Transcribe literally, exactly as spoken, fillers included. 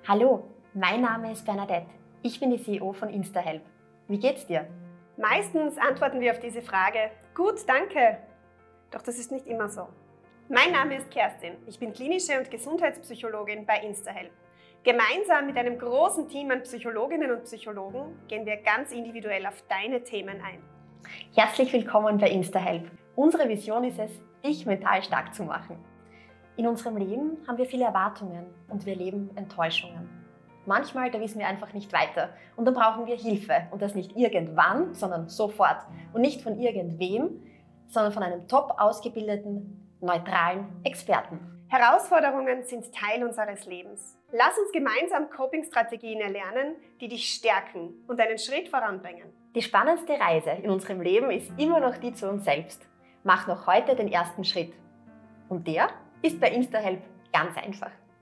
Hallo, mein Name ist Bernadette. Ich bin die C E O von InstaHelp. Wie geht's dir? Meistens antworten wir auf diese Frage: Gut, danke. Doch das ist nicht immer so. Mein Name ist Kerstin. Ich bin klinische und Gesundheitspsychologin bei InstaHelp. Gemeinsam mit einem großen Team an Psychologinnen und Psychologen gehen wir ganz individuell auf deine Themen ein. Herzlich willkommen bei InstaHelp. Unsere Vision ist es, dich mental stark zu machen. In unserem Leben haben wir viele Erwartungen und wir erleben Enttäuschungen. Manchmal, da wissen wir einfach nicht weiter und dann brauchen wir Hilfe und das nicht irgendwann, sondern sofort und nicht von irgendwem, sondern von einem top ausgebildeten, neutralen Experten. Herausforderungen sind Teil unseres Lebens. Lass uns gemeinsam Coping-Strategien erlernen, die dich stärken und einen Schritt voranbringen. Die spannendste Reise in unserem Leben ist immer noch die zu uns selbst. Mach noch heute den ersten Schritt. Und der ist bei InstaHelp ganz einfach.